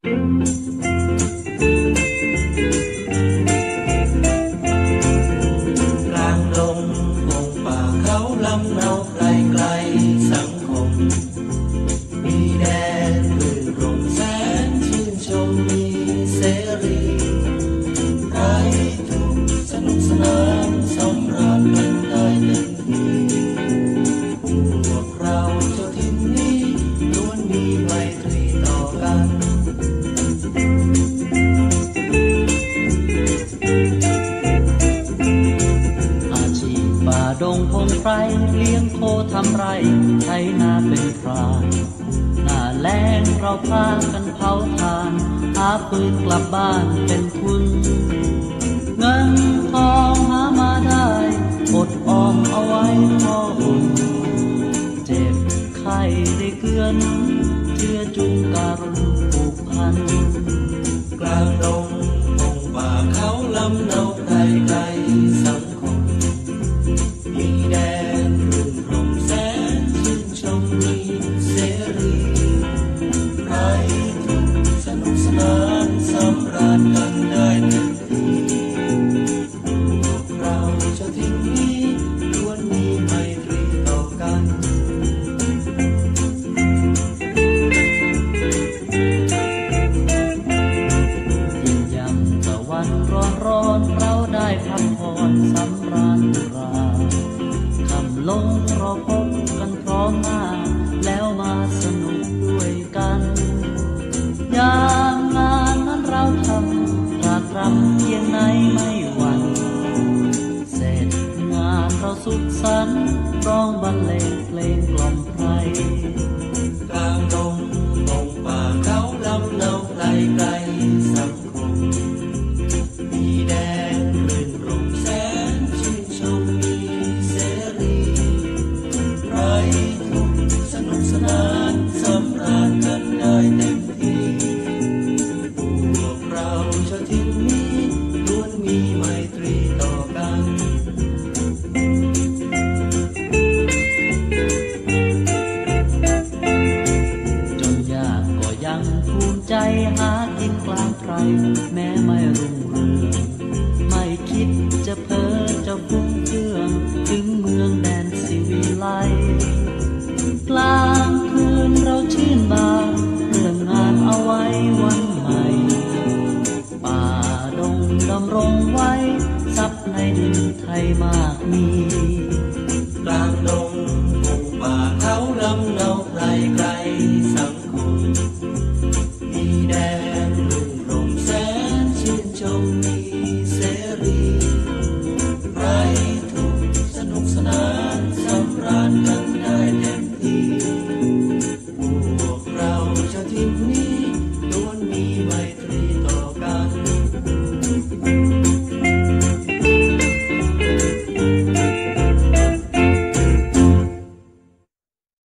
กลางดงพงป่าเขาลำเนาไกลไกลสังคมมีแดนรื่นรมแสนชื่นชมมีเสรีไร้ทุกข์สนุกสนานสำราญกันได้เต็มที่พวกเราเจ้าถิ่นนี้ล้วนมีไมตรีต่อกันอาชีพป่าดงพงไพรเลี้ยงโคทำไรไถนาเป็นพรานหน้าแล้งเราพากันเผาทานหาปืนกลับบ้านเป็นทุนเงินทองหามาได้อดออมเอาไว้พออุ่นเจ็บไข้ได้เกื้อหนุนเชื่อจุงการุณผูกพันกลางดงพงป่าเขาลำเนาไกลไกลสังคมมีแดนรื่นรมแสนชื่นชมมีเสรีไร้ทุกข์สนุกสนานสำราญกันได้เต็มที่พวกเราเจ้าถิ่นนี้ล้วนมีไมตรีต่อกันยิ่งยามตะวันร้อนเราได้พักผ่อนสำราญตุราคำลงเราพบกันพร้อมหน้าแล้วมาสนุกด้วยกันยามงานนั้นเราทำตรากตรำเพียงไหนไม่หวั่นเสร็จงานเราสุขสันต์ร้องบรรเลงเพลงกล่อมไพรกลางดงพงป่าเขาลำเนาไกลไกลสังคมมีแดนรื่นรมแสนชื่นชมมีเสรีไร้ทุกข์สนุกสนานสำราญกันได้เต็มที่พวกเราเจ้าถิ่นนี้ล้วนมีไมตรีต่อกันจนยากก็ยังภูมิใจหากินกลางไพรแม้ไม่รุ่งเรืองไม่คิดจะเพ้อจะฟุ้งเฟื่องถึงเมืองแดนสิวิไลกลางคืนเราชื่นบานเรื่องงานเอาไว้วันใหม่ป่าดงดำรงไว้ทรัพย์ในดินไทยมากมี